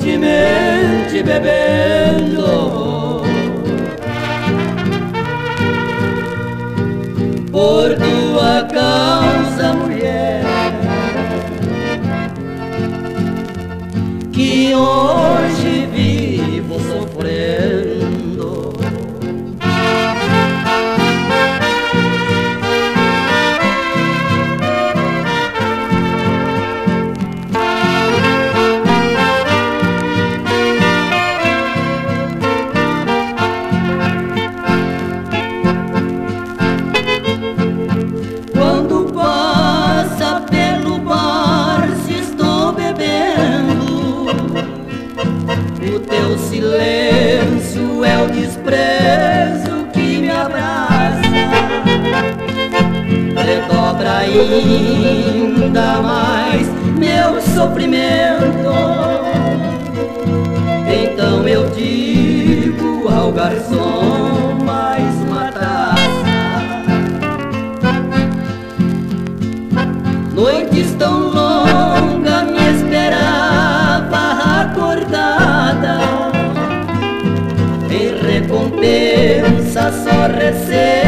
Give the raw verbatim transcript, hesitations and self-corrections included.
incontinentemente bebendo por tua causa, mulher, que hoje vivo sofrendo. Quando passa pelo bar, se estou bebendo, o teu silêncio é o desprezo que me abraça, redobra ainda mais meu sofrimento. Então eu digo ao garçom: mais uma taça. Noites tão longas me esperava acordada, em recompensa só recebo